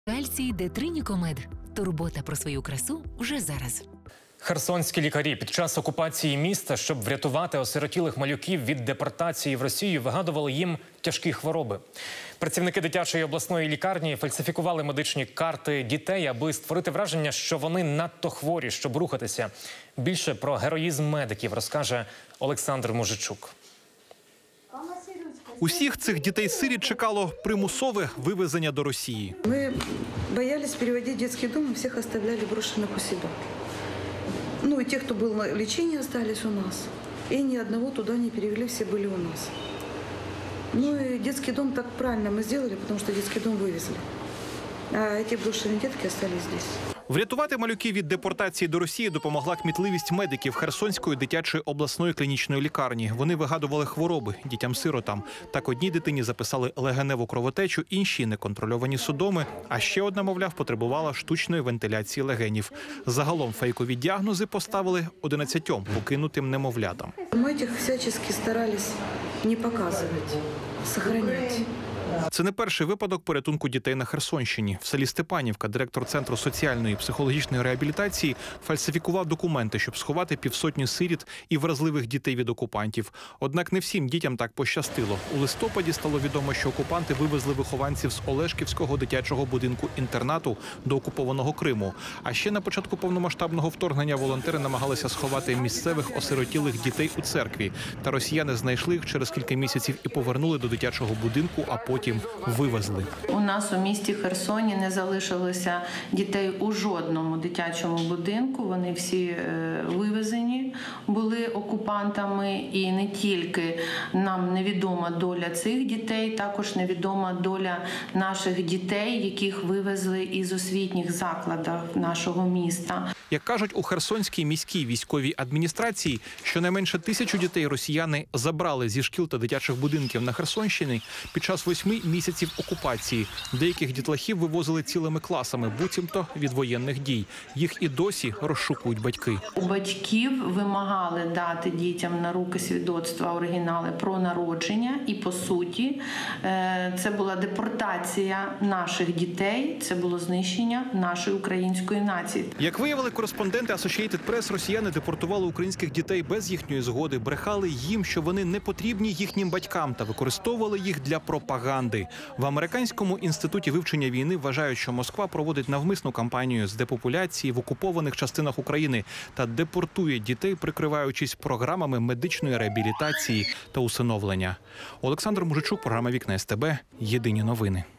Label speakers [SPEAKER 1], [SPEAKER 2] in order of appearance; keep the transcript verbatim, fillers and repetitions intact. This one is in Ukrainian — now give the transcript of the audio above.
[SPEAKER 1] Кальцій Детринікомед. Турбота про свою красу вже зараз.
[SPEAKER 2] Херсонські лікарі під час окупації міста, щоб врятувати осиротілих малюків від депортації в Росію, вигадували їм тяжкі хвороби. Працівники дитячої обласної лікарні фальсифікували медичні карти дітей, аби створити враження, що вони надто хворі, щоб рухатися. Більше про героїзм медиків розкаже Олександр Мужичук.
[SPEAKER 3] Усіх цих дітей-сиріт чекало примусове вивезення до Росії.
[SPEAKER 4] Ми боялись переводити дитячий дом, всіх оставляли брошених у себе. Ну и те, кто был на лечении, остались у нас. И ни одного туда не перевели, все были у нас. Ну и детский дом так правильно мы сделали, потому что детский дом вывезли. А эти брошенные детки остались здесь.
[SPEAKER 3] Врятувати малюків від депортації до Росії допомогла кмітливість медиків Херсонської дитячої обласної клінічної лікарні. Вони вигадували хвороби дітям-сиротам. Так одній дитині записали легеневу кровотечу, іншій – неконтрольовані судоми, а ще одна, мовляв, потребувала штучної вентиляції легенів. Загалом фейкові діагнози поставили одинадцятьом покинутим немовлятам.
[SPEAKER 4] Ми їх всячески старались не показувати, зберігати.
[SPEAKER 3] Це не перший випадок порятунку дітей на Херсонщині. В селі Степанівка директор Центру соціальної і психологічної реабілітації фальсифікував документи, щоб сховати півсотні сиріт і вразливих дітей від окупантів. Однак не всім дітям так пощастило. У листопаді стало відомо, що окупанти вивезли вихованців з Олешківського дитячого будинку-інтернату до окупованого Криму. А ще на початку повномасштабного вторгнення волонтери намагалися сховати місцевих осиротілих дітей у церкві. Та росіяни знайшли їх через кілька місяців і повернули до дитячого будинку, а потім Потім вивезли.
[SPEAKER 5] У нас у місті Херсоні не залишилося дітей у жодному дитячому будинку. Вони всі вивезені були окупантами. І не тільки нам невідома доля цих дітей, також невідома доля наших дітей, яких вивезли із освітніх закладів нашого міста.
[SPEAKER 3] Як кажуть у Херсонській міській військовій адміністрації, щонайменше тисячу дітей росіяни забрали зі шкіл та дитячих будинків на Херсонщині під час восьми місяців окупації. Деяких дітлахів вивозили цілими класами, буцімто від воєнних дій. Їх і досі розшукують батьки.
[SPEAKER 5] У батьків вимагали дати дітям на руки свідоцтва, оригінали про народження. І, по суті, це була депортація наших дітей, це було знищення нашої української нації.
[SPEAKER 3] Як виявили кореспонденти Associated Press, росіяни депортували українських дітей без їхньої згоди, брехали їм, що вони не потрібні їхнім батькам, та використовували їх для пропаганди. В Американському інституті вивчення війни вважають, що Москва проводить навмисну кампанію з депопуляції в окупованих частинах України та депортує дітей, прикриваючись програмами медичної реабілітації та усиновлення. Олександр Мужичук, програма «Вікна СТБ». Єдині новини.